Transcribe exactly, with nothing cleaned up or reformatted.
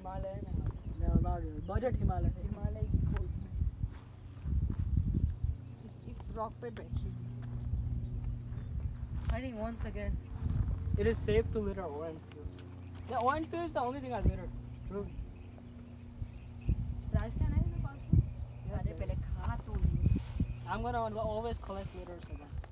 Himalayan. No, not really. Budget Himalaya. Himalaya cool. इस इस rock पे बैठिए. I think once again. It is safe to litter orange peel. The orange peel is the only thing I litter. True. Trash can है मेरे पास? अरे पहले खा तो. I'm gonna always collect litters again.